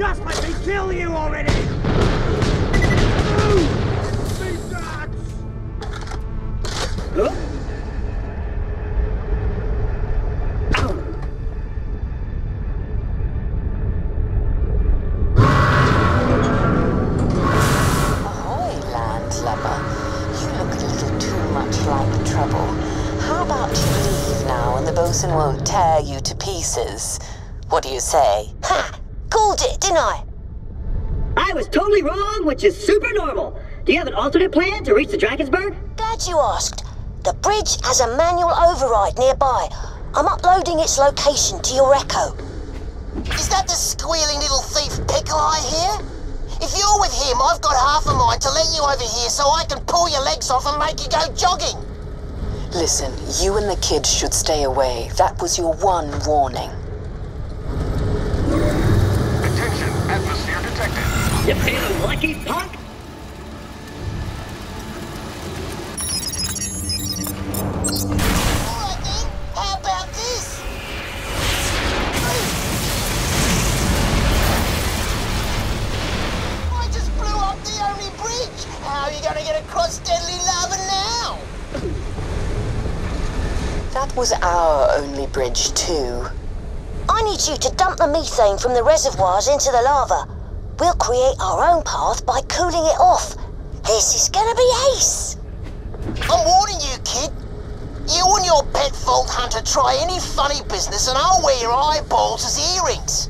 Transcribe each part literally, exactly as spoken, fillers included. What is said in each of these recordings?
Just let me kill you already! Move! These nuts! Huh? And won't tear you to pieces. What do you say? Ha! Called it, didn't I? I was totally wrong, which is super normal. Do you have an alternate plan to reach the Drakensberg? Glad you asked. The bridge has a manual override nearby. I'm uploading its location to your Echo. Is that the squealing little thief Pickle I hear? If you're with him, I've got half a mind to let you over here so I can pull your legs off and make you go jogging. Listen, you and the kid should stay away. That was your one warning. Attention, atmosphere detected. You feeling lucky, punk? Alright then, how about this? I just blew up the only bridge. How are you gonna get across deadly lava now? That was our only bridge, too. I need you to dump the methane from the reservoirs into the lava. We'll create our own path by cooling it off. This is gonna be ace. I'm warning you, kid. You and your pet Vault Hunter try any funny business and I'll wear your eyeballs as earrings.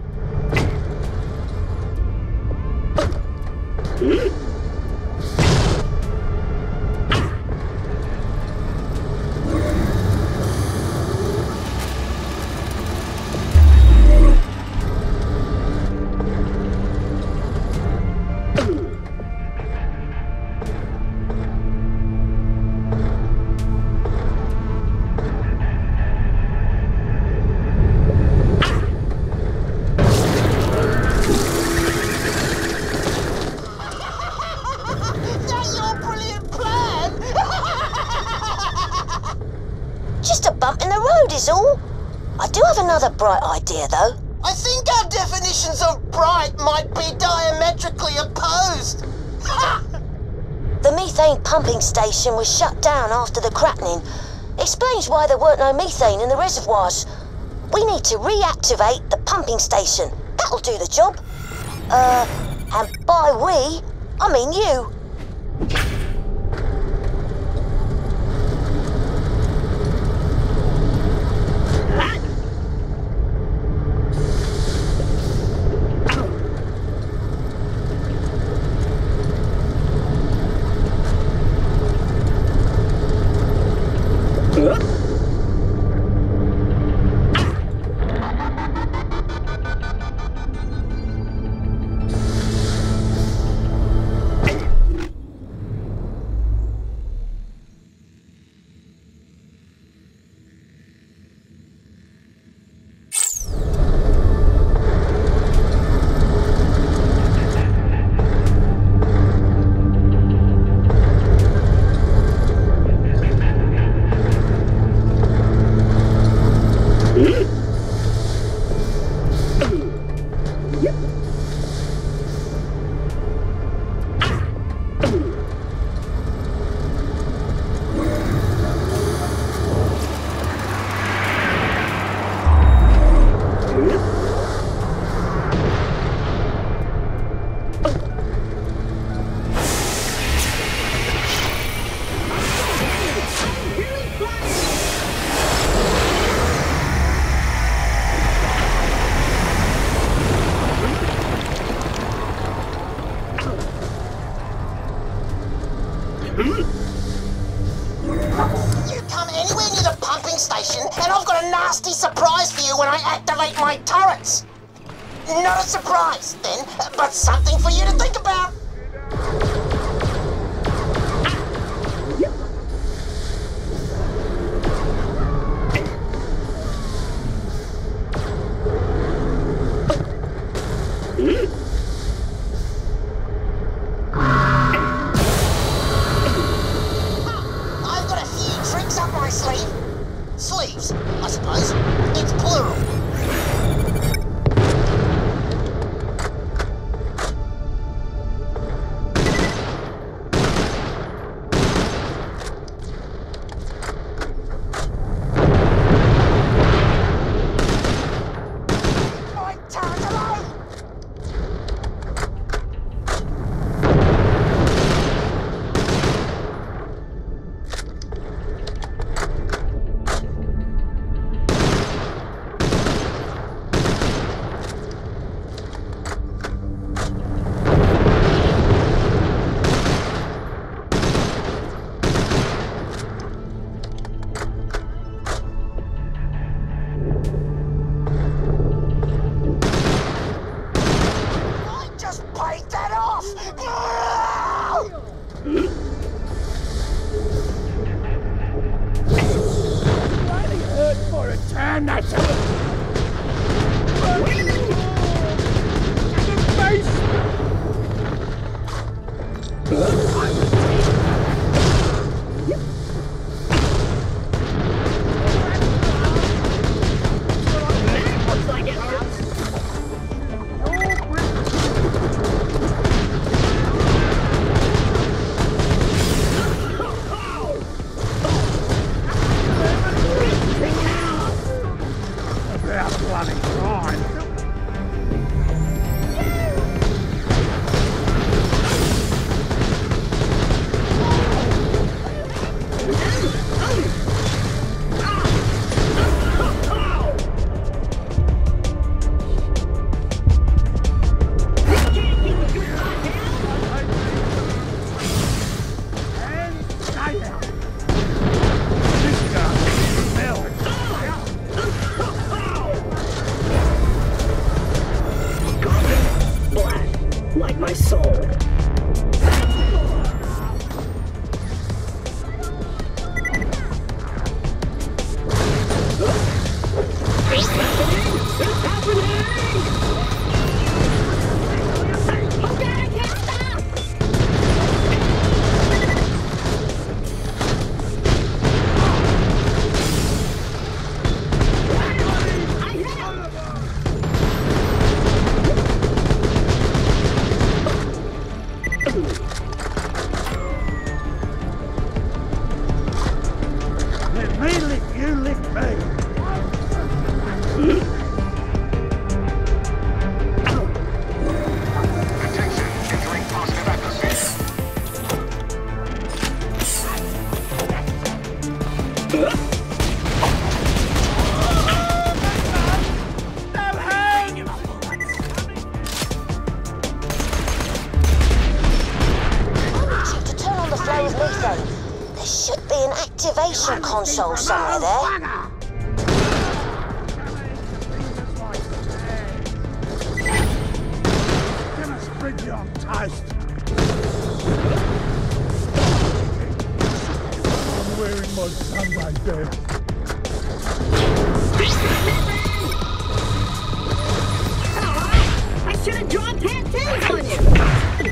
I do have another bright idea, though. I think our definitions of bright might be diametrically opposed. The methane pumping station was shut down after the cracking. Explains why there weren't no methane in the reservoirs. We need to reactivate the pumping station. That'll do the job. Uh, and by we, I mean you. You come anywhere near the pumping station and I've got a nasty surprise for you when I activate my turrets. Not a surprise, then, but something for you to think about. I've got a few tricks up my sleeve. Sleeves, I suppose. It's plural. Damn that shit! The base! Looks like it hurts. About bloody time. Like my soul. It's happening! It's happening! Oh God, I can't stop! I hit him! Let me lick you, lick me. Attention, entering positive atmosphere. To turn on the flow of methane, there should be an activation console somewhere there. Gonna spread you on toast. I'm wearing my Sunday best. I should have drawn tattoos on you!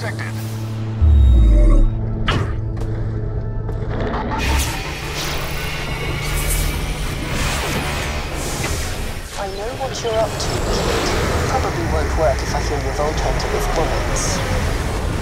detected. I know what you're up to, kid. Probably won't work if I fill your Vault Hunter with bullets.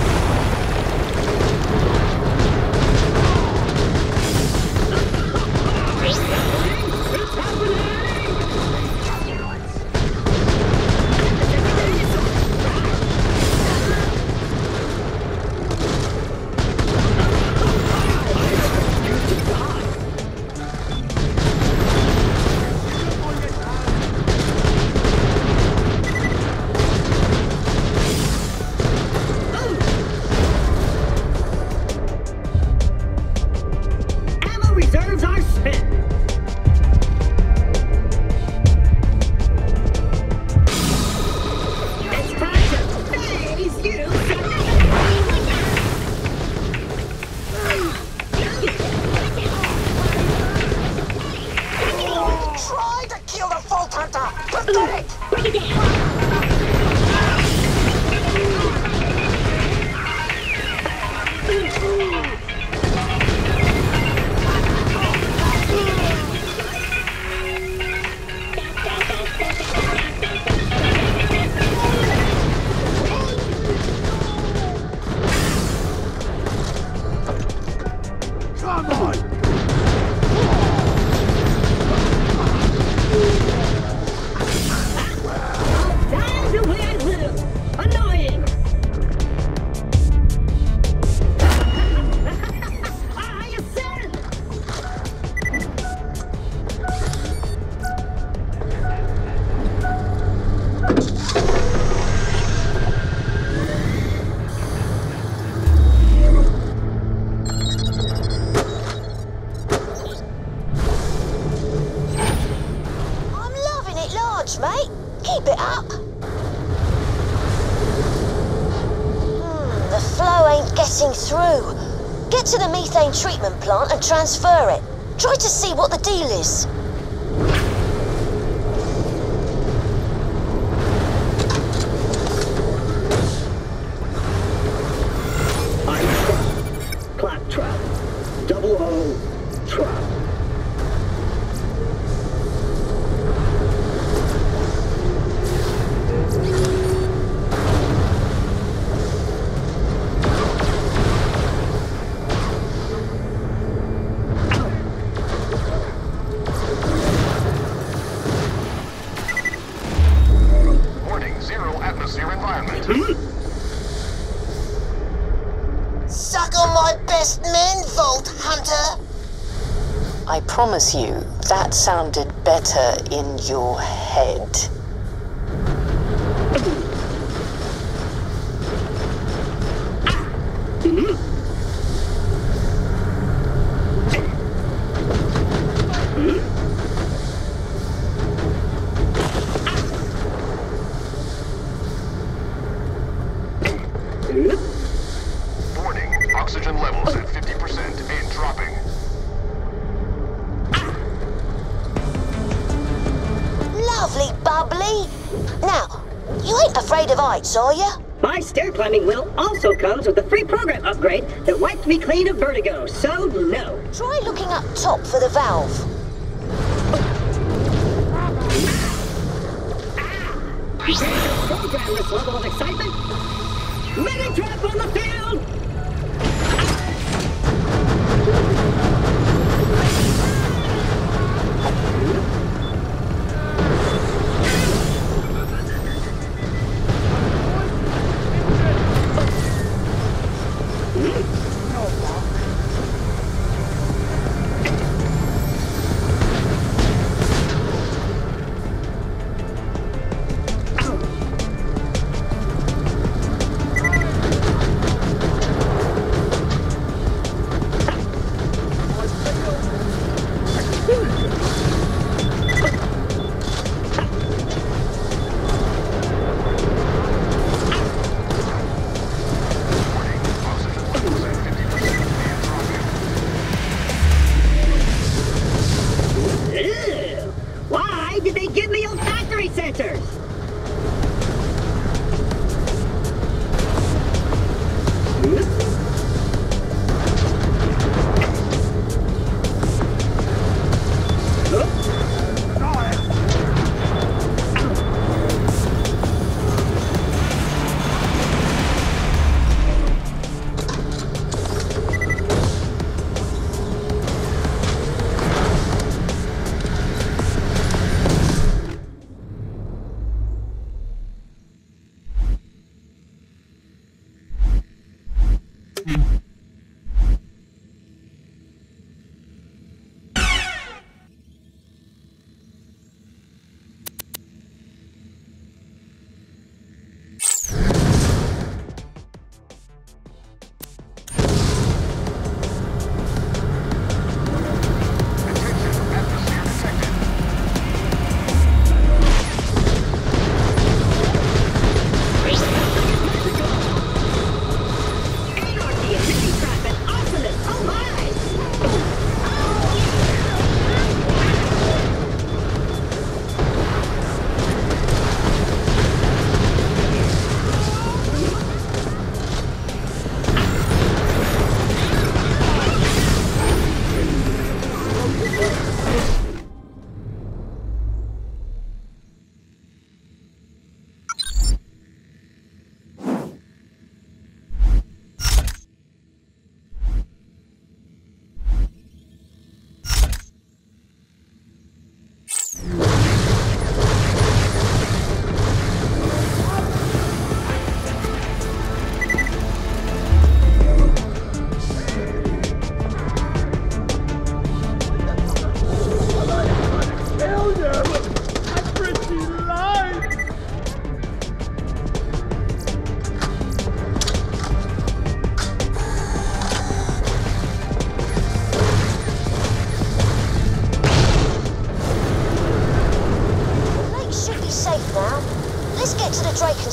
Mate, keep it up. Hmm, the flow ain't getting through. Get to the methane treatment plant and transfer it. Try to see what the deal is. I'm Trap. Claptrap. Double O. Trap. Suck on my best men, Vault Hunter! I promise you, that sounded better in your head. Warning, oxygen levels at fifty percent and dropping. Lovely bubbly. Now, you ain't afraid of heights, are you? My stair climbing wheel also comes with a free program upgrade that wiped me clean of vertigo, so no. Try looking up top for the valve. Program this level of excitement. Mega trap on the field!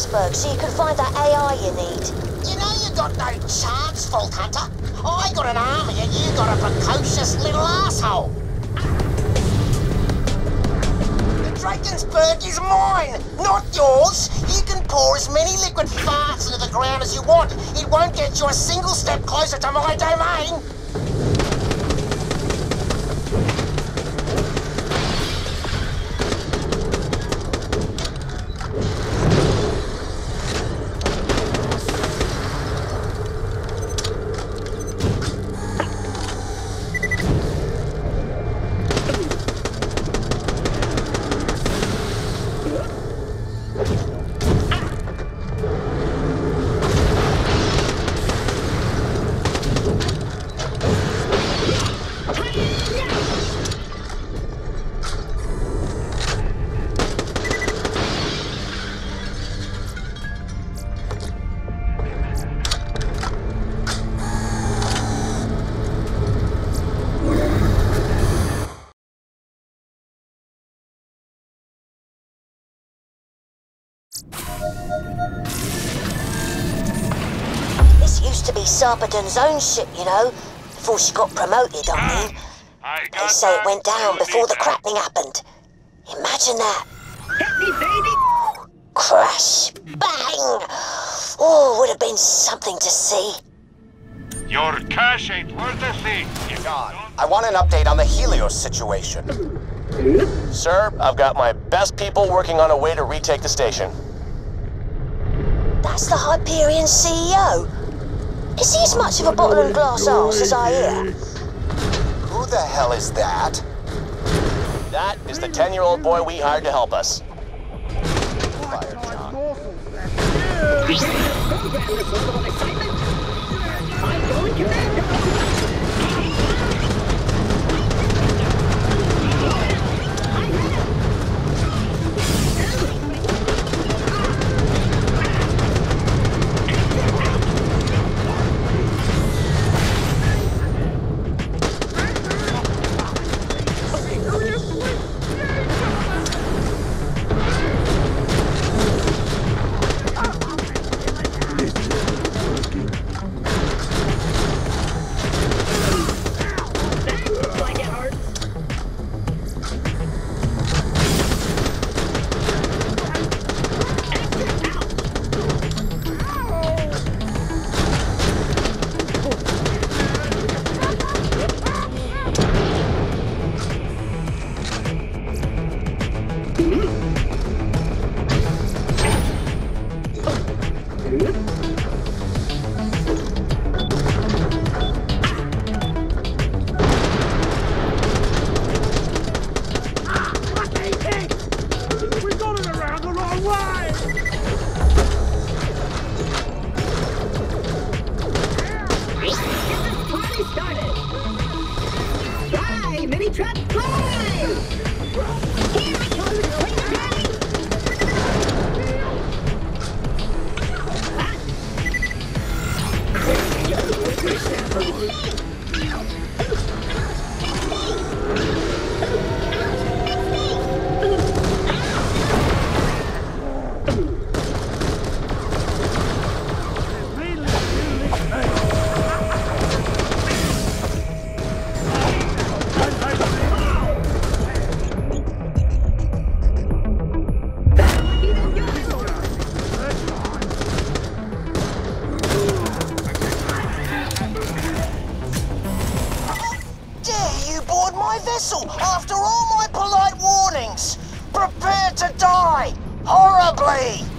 iceberg so you can find that A I you need. You know you got no chance, Vault Hunter. I got an army and you got a precocious little asshole. The Drakensberg is mine, not yours. You can pour as many liquid farts into the ground as you want. It won't get you a single step closer to my domain. This used to be Sarpedon's own ship, you know, before she got promoted, I mean. They say it went down before the cracking happened. Imagine that. Hit me, baby! Crash! Bang! Oh, would have been something to see. Your cash ain't worth a thing. John, I want an update on the Helios situation. Sir, I've got my best people working on a way to retake the station. That's the Hyperion C E O. Is he as much of a bottle and glass arse as I hear? Who the hell is that? That is the ten-year-old boy we hired to help us. Fire, John. Program this little excitement. I'm going commando. After all my polite warnings, prepare to die horribly!